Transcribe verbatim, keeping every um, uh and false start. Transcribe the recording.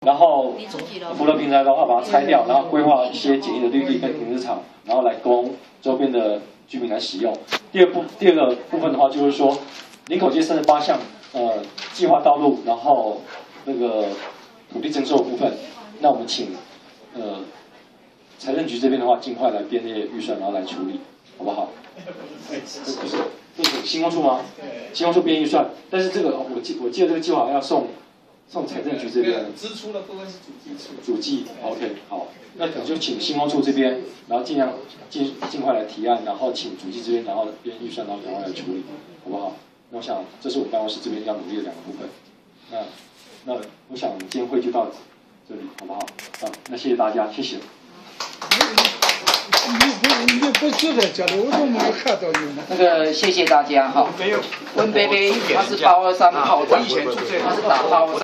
然后福乐平台的话把它拆掉，然后规划一些简易的绿地跟停车场，然后来供周边的居民来使用。第二部第二个部分的话，就是说林口街三十八项呃计划道路，然后那个土地征收的部分，那我们请呃财政局这边的话，尽快来编列预算，然后来处理，好不好？这不是，这是新工处吗？新工处编预算，但是这个我记我记得这个计划要送送财政局这边。 支出的部分是主计处。 主计 ，OK， 好，那可能就请新工处这边，然后尽量尽尽快来提案，然后请主计这边，然后编预算，然后赶快来处理，好不好？那我想这是我们办公室这边要努力的两个部分。那那我想今天会就到这里，好不好？好，那谢谢大家，谢谢。 你你不就在家里，我怎么没有看到你呢？ 那个谢谢大家哈。温贝贝他是八二三炮战，他是打八二三。